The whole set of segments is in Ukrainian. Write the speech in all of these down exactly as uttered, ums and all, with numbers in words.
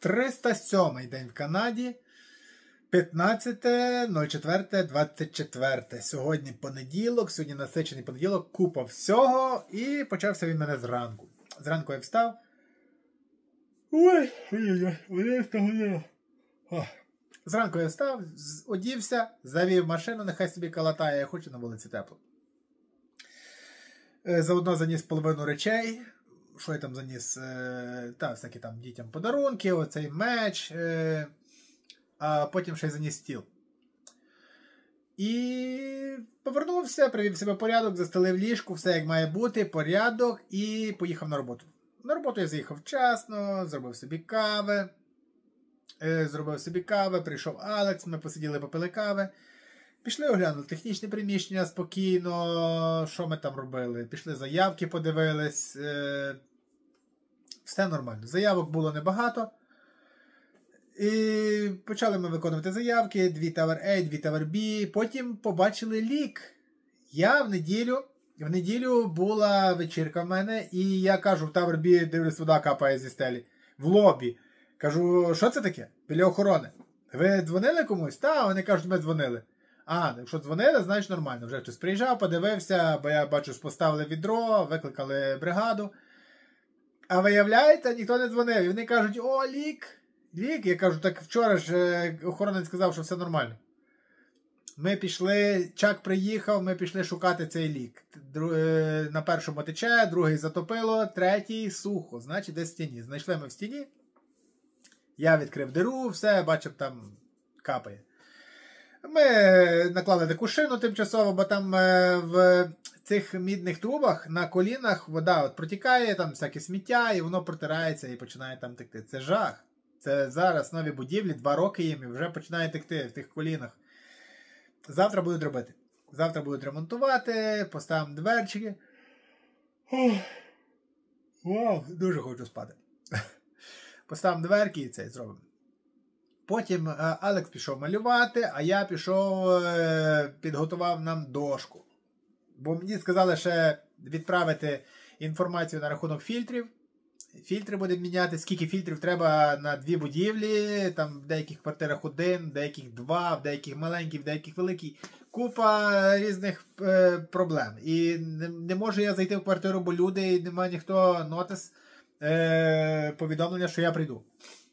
триста сьомий день в Канаді. п'ятнадцяте четверте двадцять четверте. Сьогодні понеділок, сьогодні насичений понеділок, купа всього. І почався він мене зранку. Зранку я встав. Ой, ой-ой-ой, Зранку я встав, одівся, завів машину, нехай собі калатає, я хочу на вулиці тепло. Заодно заніс половину речей. Що я там заніс? Та, всякі там дітям подарунки, оцей меч. А потім ще й заніс стіл. І повернувся, привів себе в порядок, застелив ліжку, все як має бути, порядок, і поїхав на роботу. На роботу я заїхав вчасно, зробив собі кави. Зробив собі кави, прийшов Алекс, ми посиділи, попили кави. Пішли оглянули технічне приміщення спокійно, що ми там робили. Пішли заявки, подивились. Все нормально. Заявок було небагато. І почали ми виконувати заявки, дві Tower A, дві Tower B. Потім побачили лік. Я в неділю, в неділю була вечірка в мене, і я кажу в Tower B, дивлюсь, вода капає зі стелі. В лобі. Кажу, що це таке? Біля охорони. Ви дзвонили комусь? Та, вони кажуть, ми дзвонили. А, якщо дзвонили, значить нормально. Вже хтось приїжджав, подивився, бо я бачу, що поставили відро, викликали бригаду. А виявляється, ніхто не дзвонив. І вони кажуть, о, лік. Лік? Я кажу, так вчора ж охоронець сказав, що все нормально. Ми пішли, Чак приїхав, ми пішли шукати цей лік. На першому тече, другий затопило, третій сухо. Значить, десь в стіні. Знайшли ми в стіні. Я відкрив диру, все, бачив, там капає. Ми наклали таку шину тимчасово, бо там в цих мідних трубах на колінах вода от протікає, там всяке сміття, і воно протирається і починає там текти. Це жах. Це зараз нові будівлі, два роки їм, і вже починає текти в тих колінах. Завтра будуть робити. Завтра будуть ремонтувати, поставимо дверчики. Вау, дуже хочу спати. Поставимо дверки і це зробимо. Потім е, Алекс пішов малювати, а я пішов, е, підготував нам дошку. Бо мені сказали ще відправити інформацію на рахунок фільтрів. Фільтри будемо міняти, скільки фільтрів треба на дві будівлі, там в деяких квартирах один, в деяких два, в деяких маленькі, в деяких великі. Купа різних е, проблем. І не, не можу я зайти в квартиру, бо люди, і немає ніхто нотис, е, повідомлення, що я прийду.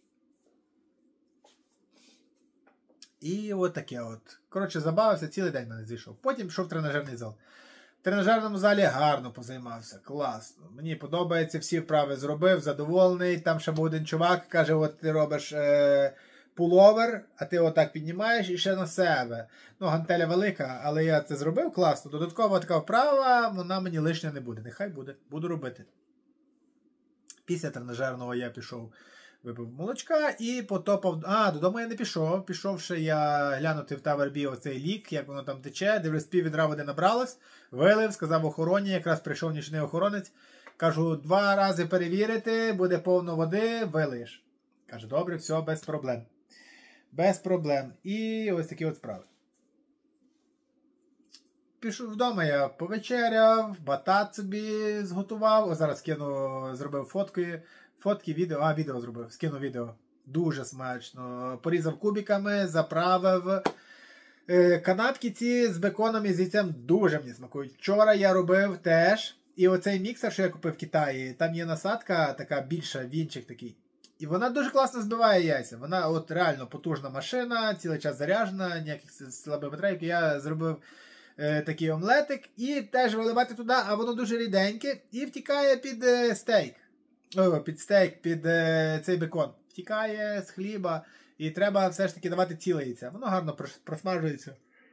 І от таке от. Коротше, забавився, цілий день мене зійшов. Потім пішов в тренажерний зал. В тренажерному залі гарно позаймався, класно. Мені подобається, всі вправи зробив, задоволений. Там ще був один чувак, каже, от ти робиш е, пуловер, а ти отак піднімаєш і ще на себе. Ну, гантеля велика, але я це зробив класно. Додаткова така вправа, вона мені лишня не буде. Нехай буде, буду робити. Після тренажерного я пішов, випив молочка і потопав. А, додому я не пішов. Пішовши я глянути в Tower B оцей лік, як воно там тече. Дивлюсь, пів відра води набралось. Вилив, сказав охороні, якраз прийшов нічний охоронець. Кажу, два рази перевірити, буде повно води, вилиєш. Каже, добре, все, без проблем. Без проблем. І ось такі от справи. Пішов вдома, я повечеряв, батат собі зготував. О, зараз кину, зробив фотки. Фотки, відео, а, відео зробив, скину відео. Дуже смачно. Порізав кубиками, заправив. Е, канапки ці з беконом і з яйцем дуже мені смакують. Вчора я робив теж. І оцей міксер, що я купив в Китаї, там є насадка така більша, вінчик такий. І вона дуже класно збиває яйця. Вона от реально потужна машина, цілий час заряджена, ніяких слабих батарейок. Я зробив е, такий омлетик і теж виливати туди, а воно дуже ріденьке і втікає під е, стейк. О, під стейк, під е, цей бекон. Втікає з хліба. І треба все ж таки давати ціле яйця. Воно гарно просмажується.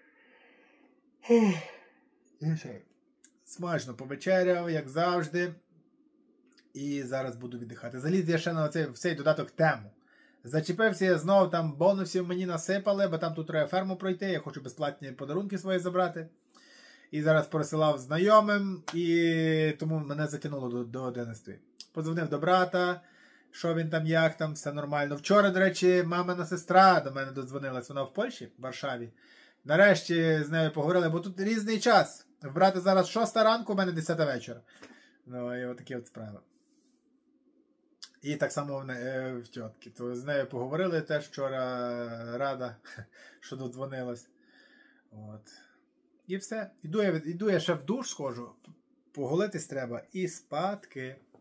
Смачно повечеряв, як завжди. І зараз буду віддихати. Заліз я ще на цей, в цей додаток тему. Зачепився я знову, там бонусів мені насипали, бо там тут треба ферму пройти. Я хочу безплатні подарунки свої забрати. І зараз пересилав знайомим, і тому мене затягнуло до, до одинадцятої. Подзвонив до брата, що він там, як там, все нормально. Вчора, до речі, мамина сестра до мене додзвонилась, вона в Польщі, в Варшаві. Нарешті з нею поговорили, бо тут різний час. В брата зараз шоста ранку, у мене десята вечора. Ну, і отакі от справи. І так само в, не- е, в тітки. То з нею поговорили теж вчора, рада, що додзвонилась. От. І все. Іду я, від- іду я ще в душ схожу, поголитись треба і спадки.